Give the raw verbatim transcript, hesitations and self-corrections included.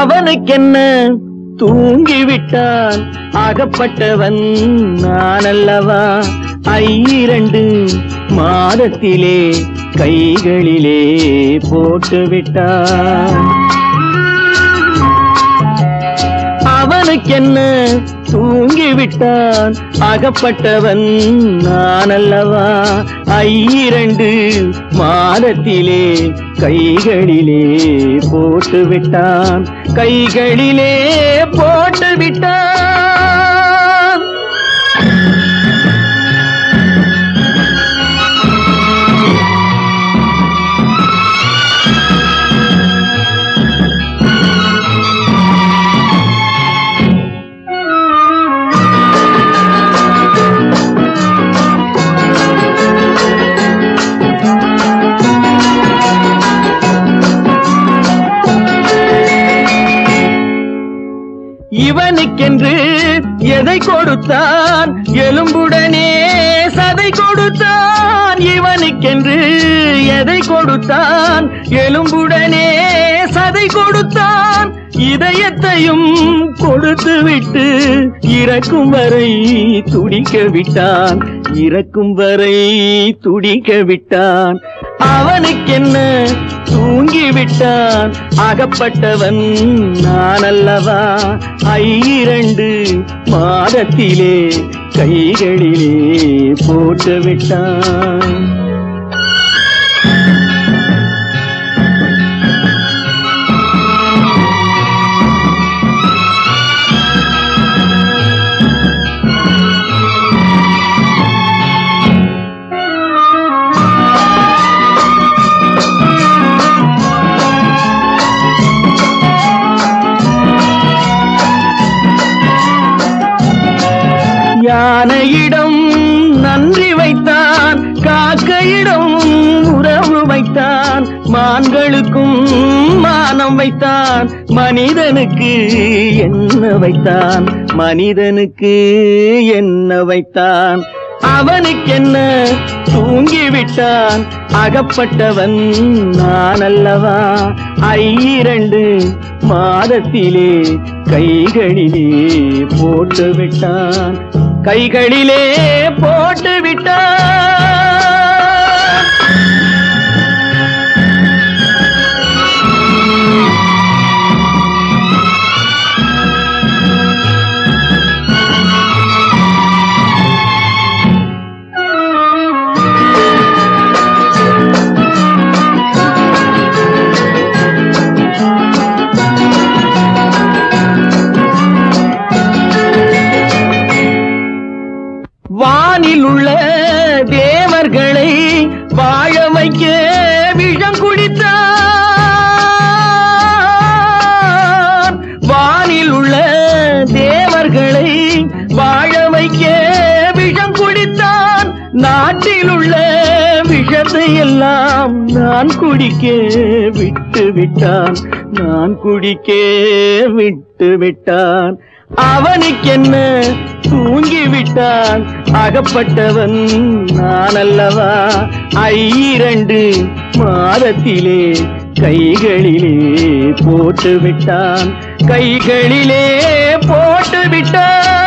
அவனுக்கென்ன தூங்கிவிட்டான் அகப்பட்டவன் நான் அல்லவா ஐரண்டு மாதத்திலே கைகளிலே போட்டுவிட்டான் அவனுக்கென்ன தூங்கிவிட்டான் அகப்பட்டவன் நான் அல்லவா ஐரண்டு மாதத்திலே கைகளிலே போட்டுவிட்டான் கைகளிலே போட்டுவிட்டான் இவனுக்கென்று எதை கொடுத்தான் எலும்புடனே சதை கொடுத்தான் இவனுக்கென்று எதை கொடுத்தான் எலும்புடனே சதை கொடுத்தான் இதயத்தையும் கொடுத்து விட்டு இறக்கும் வரை துடிக்க விட்டான் இறக்கும் வரை துடிக்க விட்டான் அவனுக்கென்ன தூங்கிவிட்டான் அகப்பட்டவன் நான் அல்லவா ஐரண்டு மாதத்திலே கைகளிலே போட்டுவிட்டான் யானையிடம் நன்றி வைத்தான் காக்கையிடம் உறவு வைத்தான் மான்களுக்கும் மானம் வைத்தான் மனிதனுக்கு என்ன வைத்தான் மனிதனுக்கு என்ன வைத்தான் அவனுக்கென்ன தூங்கிவிட்டான் அகப்பட்டவன் நான் அல்லவா ஐரண்டு மாதத்திலே கைகளிலே போட்டுவிட்டான் கைகளிலே போட்டுவிட்டான் வானில் உள்ள தேவர்களை வாழ வைக்க விஷம் குடித்தான் வானில் உள்ள தேவர்களை வாழ வைக்க விஷம் குடித்தான் நாட்டில் உள்ள விஷத்தை எல்லாம் நான் குடிக்க விட்டு விட்டான் நான் குடிக்க விட்டு விட்டான் அவனுக்கென்ன தூங்கிவிட்டான் அகப்பட்டவன் நான் அல்லவா ஐரண்டு மாதத்திலே கைகளிலே போட்டுவிட்டான் கைகளிலே போட்டுவிட்டான்